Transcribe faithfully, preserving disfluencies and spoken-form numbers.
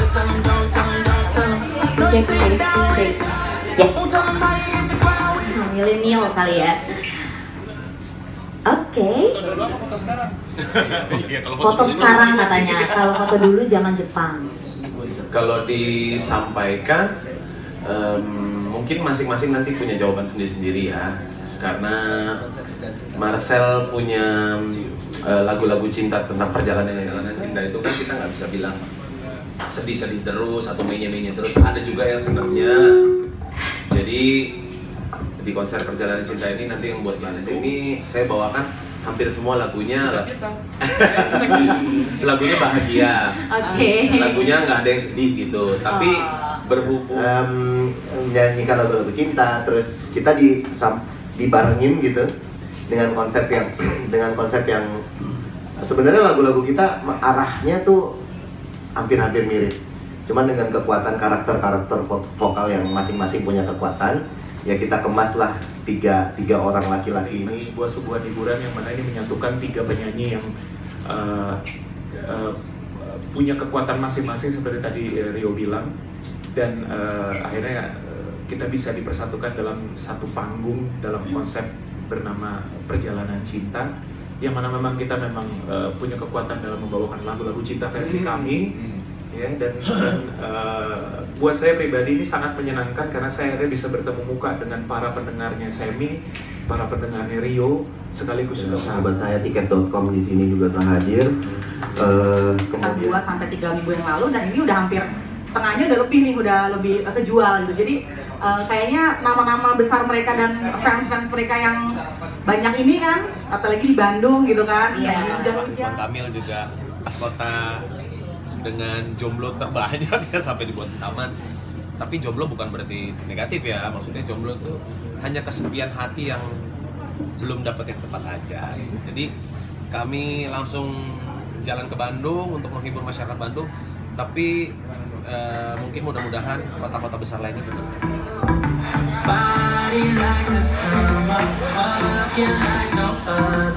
Cek, cek, cek. Ya. Milenial kali ya. Oke. Okay. Foto sekarang katanya. Kalau foto dulu jangan Jepang. Kalau disampaikan, um, mungkin masing-masing nanti punya jawaban sendiri-sendiri ya. Karena Marcel punya lagu-lagu uh, cinta tentang perjalanan-perjalanan cinta itu kan kita nggak bisa bilang sedih-sedih terus atau mainnya-mainnya terus. Ada juga yang senangnya. Jadi di konser perjalanan cinta ini nanti yang buat Ganes ini saya bawakan hampir semua lagunya lagunya bahagia. Oke. Okay. Lagunya nggak ada yang sedih gitu. Tapi berhubung um, menyanyikan lagu-lagu cinta, terus kita di dibarengin gitu dengan konsep yang dengan konsep yang sebenarnya lagu-lagu kita arahnya tuh hampir-hampir mirip, cuman dengan kekuatan karakter-karakter vokal yang masing-masing punya kekuatan, ya kita kemaslah tiga tiga orang laki-laki ini sebuah sebuah hiburan yang mana ini menyatukan tiga penyanyi yang uh, uh, punya kekuatan masing-masing seperti tadi uh, Rio bilang, dan uh, akhirnya uh, kita bisa dipersatukan dalam satu panggung dalam konsep bernama Perjalanan Cinta, yang mana memang kita memang uh, punya kekuatan dalam membawakan lagu-lagu cinta versi kami, ya, dan, dan uh, buat saya pribadi ini sangat menyenangkan karena saya akhirnya bisa bertemu muka dengan para pendengarnya Semi, para pendengarnya Rio, sekaligus ya, sahabat saya tiket dot com di sini juga telah hadir. Uh, kemudian dua sampai tiga minggu yang lalu, dan ini udah hampir setengahnya udah lebih nih, udah lebih uh, kejual gitu. Jadi uh, kayaknya nama-nama besar mereka dan fans-fans mereka yang banyak ini kan, apalagi di Bandung gitu kan, iya. Lagi hujan-hujan. Kamil juga kota dengan jomblo terbanyak ya sampai dibuat taman. Tapi jomblo bukan berarti negatif ya, maksudnya jomblo tuh hanya kesepian hati yang belum dapat yang tepat aja. Jadi kami langsung jalan ke Bandung untuk menghibur masyarakat Bandung, tapi uh, mungkin mudah-mudahan kota-kota besar lainnya juga. Body like the summer, walking like no other.